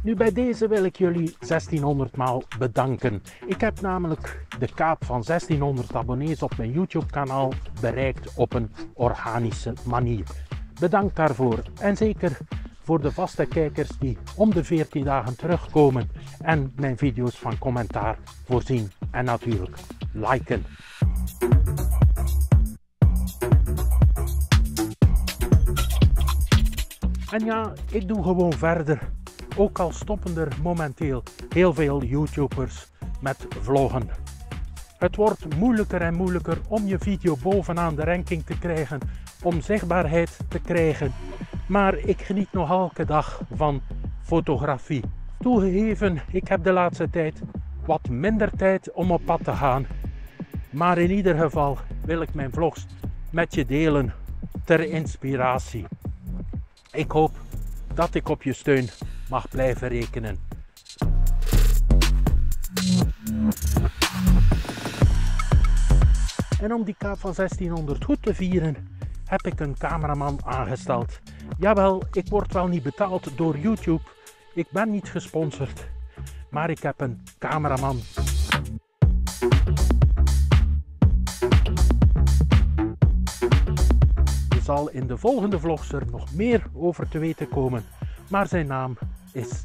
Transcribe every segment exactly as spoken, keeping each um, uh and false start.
Nu bij deze wil ik jullie zestienhonderd maal bedanken. Ik heb namelijk de kaap van zestienhonderd abonnees op mijn YouTube kanaal bereikt op een organische manier. Bedankt daarvoor en zeker voor de vaste kijkers die om de veertien dagen terugkomen en mijn video's van commentaar voorzien en natuurlijk liken. En ja, ik doe gewoon verder. Ook al stoppen er momenteel heel veel YouTubers met vloggen. Het wordt moeilijker en moeilijker om je video bovenaan de ranking te krijgen, om zichtbaarheid te krijgen. Maar ik geniet nog elke dag van fotografie. Toegegeven, ik heb de laatste tijd wat minder tijd om op pad te gaan. Maar in ieder geval wil ik mijn vlogs met je delen ter inspiratie. Ik hoop dat ik op je steun mag blijven rekenen. En om die kaap van zestienhonderd goed te vieren, heb ik een cameraman aangesteld. Jawel, ik word wel niet betaald door YouTube. Ik ben niet gesponsord. Maar ik heb een cameraman. Er zal in de volgende vlogs er nog meer over te weten komen. Maar zijn naam is...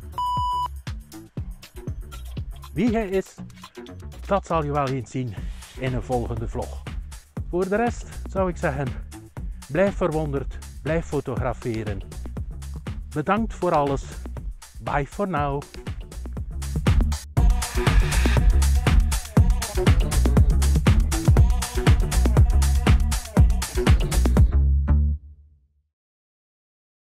Wie hij is, dat zal je wel eens zien in een volgende vlog. Voor de rest zou ik zeggen, blijf verwonderd, blijf fotograferen. Bedankt voor alles. Bye for now.